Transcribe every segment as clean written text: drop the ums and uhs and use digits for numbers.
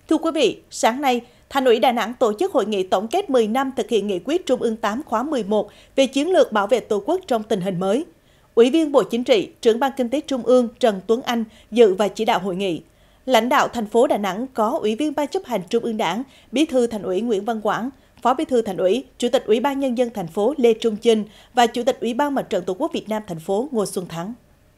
Thưa quý vị, sáng nay, Thành ủy Đà Nẵng tổ chức hội nghị tổng kết 10 năm thực hiện nghị quyết Trung ương 8 khóa 11 về chiến lược bảo vệ Tổ quốc trong tình hình mới. Ủy viên Bộ Chính trị, Trưởng ban Kinh tế Trung ương Trần Tuấn Anh dự và chỉ đạo hội nghị. Lãnh đạo thành phố Đà Nẵng có Ủy viên Ban chấp hành Trung ương Đảng, Bí thư Thành ủy Nguyễn Văn Quảng, Phó Bí thư Thành ủy, Chủ tịch Ủy ban Nhân dân thành phố Lê Trung Chinh và Chủ tịch Ủy ban Mặt trận Tổ quốc Việt Nam thành phố Ngô Xuân Thắng.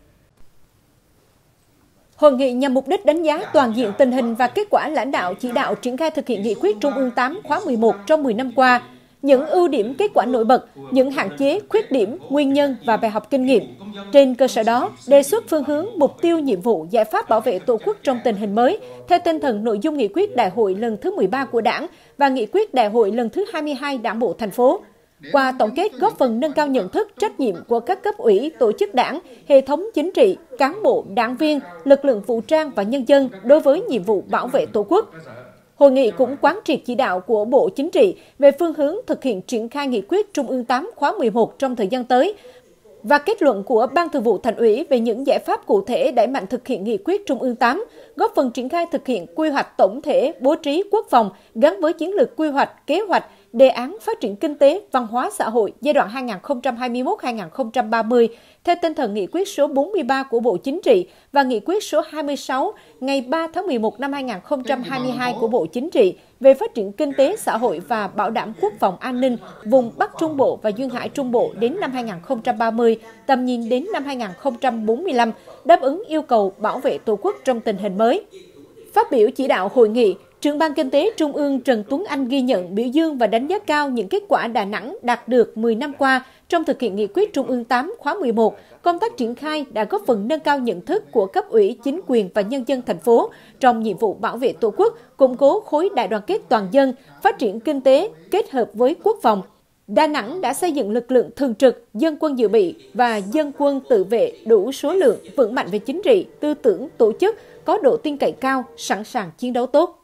Hội nghị nhằm mục đích đánh giá toàn diện tình hình và kết quả lãnh đạo chỉ đạo triển khai thực hiện nghị quyết Trung ương 8 khóa 11 trong 10 năm qua, những ưu điểm kết quả nổi bật, những hạn chế, khuyết điểm, nguyên nhân và bài học kinh nghiệm. Trên cơ sở đó, đề xuất phương hướng, mục tiêu, nhiệm vụ, giải pháp bảo vệ Tổ quốc trong tình hình mới, theo tinh thần nội dung nghị quyết Đại hội lần thứ 13 của Đảng và nghị quyết Đại hội lần thứ 22 Đảng bộ thành phố. Qua tổng kết góp phần nâng cao nhận thức, trách nhiệm của các cấp ủy, tổ chức đảng, hệ thống chính trị, cán bộ, đảng viên, lực lượng vũ trang và nhân dân đối với nhiệm vụ bảo vệ Tổ quốc. Hội nghị cũng quán triệt chỉ đạo của Bộ Chính trị về phương hướng thực hiện triển khai nghị quyết Trung ương 8 khóa 11 trong thời gian tới và kết luận của Ban Thường vụ Thành ủy về những giải pháp cụ thể đẩy mạnh thực hiện nghị quyết Trung ương 8, góp phần triển khai thực hiện quy hoạch tổng thể bố trí quốc phòng gắn với chiến lược quy hoạch, kế hoạch, đề án phát triển kinh tế, văn hóa xã hội giai đoạn 2021-2030 theo tinh thần nghị quyết số 43 của Bộ Chính trị và nghị quyết số 26 ngày 3 tháng 11 năm 2022 của Bộ Chính trị về phát triển kinh tế xã hội và bảo đảm quốc phòng an ninh vùng Bắc Trung Bộ và Duyên Hải Trung Bộ đến năm 2030, tầm nhìn đến năm 2045, đáp ứng yêu cầu bảo vệ Tổ quốc trong tình hình mới. Phát biểu chỉ đạo hội nghị, Trưởng ban Kinh tế Trung ương Trần Tuấn Anh ghi nhận, biểu dương và đánh giá cao những kết quả Đà Nẵng đạt được 10 năm qua trong thực hiện nghị quyết Trung ương 8 khóa 11. Công tác triển khai đã góp phần nâng cao nhận thức của cấp ủy, chính quyền và nhân dân thành phố trong nhiệm vụ bảo vệ Tổ quốc, củng cố khối đại đoàn kết toàn dân, phát triển kinh tế kết hợp với quốc phòng. Đà Nẵng đã xây dựng lực lượng thường trực, dân quân dự bị và dân quân tự vệ đủ số lượng, vững mạnh về chính trị, tư tưởng, tổ chức, có độ tin cậy cao, sẵn sàng chiến đấu tốt.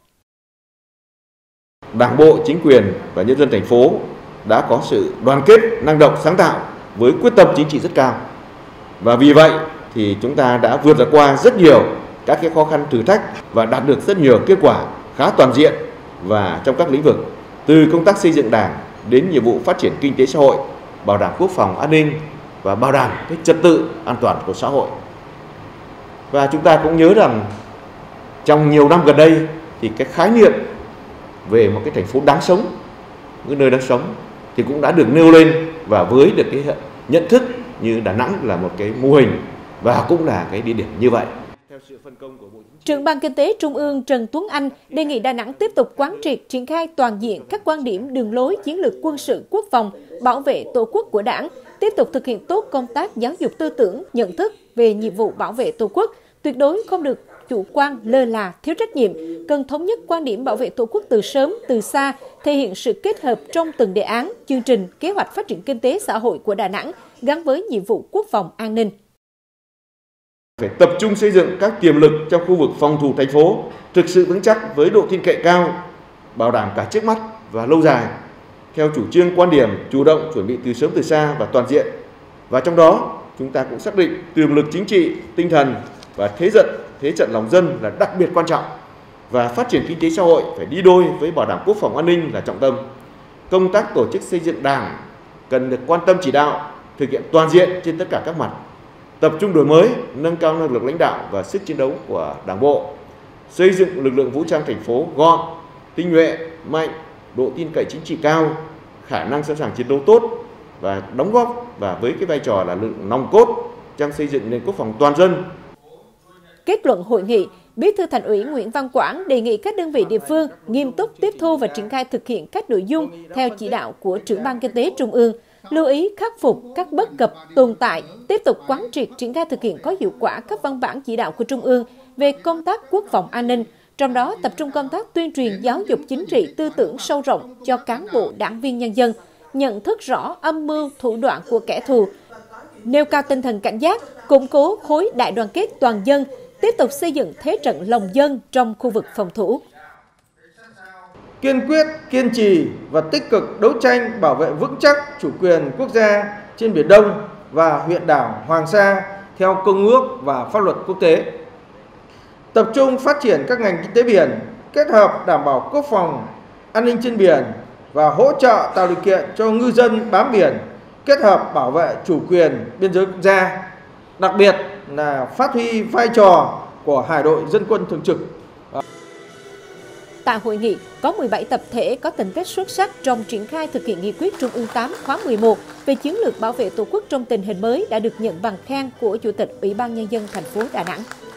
Đảng bộ, chính quyền và nhân dân thành phố đã có sự đoàn kết, năng động, sáng tạo với quyết tâm chính trị rất cao. Và vì vậy thì chúng ta đã vượt qua rất nhiều các cái khó khăn thử thách và đạt được rất nhiều kết quả khá toàn diện và trong các lĩnh vực, từ công tác xây dựng Đảng đến nhiệm vụ phát triển kinh tế xã hội, bảo đảm quốc phòng an ninh và bảo đảm cái trật tự an toàn của xã hội. Và chúng ta cũng nhớ rằng trong nhiều năm gần đây thì cái khái niệm về một cái thành phố đáng sống, cái nơi đáng sống thì cũng đã được nêu lên, và với được cái nhận thức như Đà Nẵng là một cái mô hình và cũng là cái địa điểm như vậy. Trưởng ban Kinh tế Trung ương Trần Tuấn Anh đề nghị Đà Nẵng tiếp tục quán triệt triển khai toàn diện các quan điểm, đường lối, chiến lược quân sự, quốc phòng, bảo vệ Tổ quốc của Đảng, tiếp tục thực hiện tốt công tác giáo dục tư tưởng, nhận thức về nhiệm vụ bảo vệ Tổ quốc, tuyệt đối không được chủ quan, lơ là, thiếu trách nhiệm, cần thống nhất quan điểm bảo vệ Tổ quốc từ sớm, từ xa, thể hiện sự kết hợp trong từng đề án, chương trình, kế hoạch phát triển kinh tế xã hội của Đà Nẵng gắn với nhiệm vụ quốc phòng an ninh. Phải tập trung xây dựng các tiềm lực trong khu vực phòng thủ thành phố thực sự vững chắc với độ tin cậy cao, bảo đảm cả trước mắt và lâu dài, theo chủ trương quan điểm chủ động chuẩn bị từ sớm từ xa và toàn diện. Và trong đó chúng ta cũng xác định tiềm lực chính trị, tinh thần và thế trận lòng dân là đặc biệt quan trọng, và phát triển kinh tế xã hội phải đi đôi với bảo đảm quốc phòng an ninh là trọng tâm. Công tác tổ chức xây dựng Đảng cần được quan tâm chỉ đạo, thực hiện toàn diện trên tất cả các mặt, tập trung đổi mới, nâng cao năng lực lãnh đạo và sức chiến đấu của Đảng bộ, xây dựng lực lượng vũ trang thành phố gọn, tinh nhuệ, mạnh, độ tin cậy chính trị cao, khả năng sẵn sàng chiến đấu tốt và đóng góp và với cái vai trò là lực lượng nòng cốt trong xây dựng nền quốc phòng toàn dân. Kết luận hội nghị, Bí thư Thành ủy Nguyễn Văn Quảng đề nghị các đơn vị địa phương nghiêm túc tiếp thu và triển khai thực hiện các nội dung theo chỉ đạo của Trưởng ban Kinh tế Trung ương, lưu ý khắc phục các bất cập tồn tại, tiếp tục quán triệt triển khai thực hiện có hiệu quả các văn bản chỉ đạo của Trung ương về công tác quốc phòng an ninh, trong đó tập trung công tác tuyên truyền giáo dục chính trị tư tưởng sâu rộng cho cán bộ đảng viên nhân dân, nhận thức rõ âm mưu thủ đoạn của kẻ thù, nêu cao tinh thần cảnh giác, củng cố khối đại đoàn kết toàn dân, tiếp tục xây dựng thế trận lòng dân trong khu vực phòng thủ. Kiên quyết, kiên trì và tích cực đấu tranh bảo vệ vững chắc chủ quyền quốc gia trên Biển Đông và huyện đảo Hoàng Sa theo công ước và pháp luật quốc tế. Tập trung phát triển các ngành kinh tế biển, kết hợp đảm bảo quốc phòng, an ninh trên biển và hỗ trợ tạo điều kiện cho ngư dân bám biển, kết hợp bảo vệ chủ quyền biên giới quốc gia, đặc biệt là phát huy vai trò của Hải đội Dân quân Thường trực. Tại hội nghị, có 17 tập thể có thành tích xuất sắc trong triển khai thực hiện nghị quyết Trung ương 8 khóa 11 về chiến lược bảo vệ Tổ quốc trong tình hình mới đã được nhận bằng khen của Chủ tịch Ủy ban Nhân dân thành phố Đà Nẵng.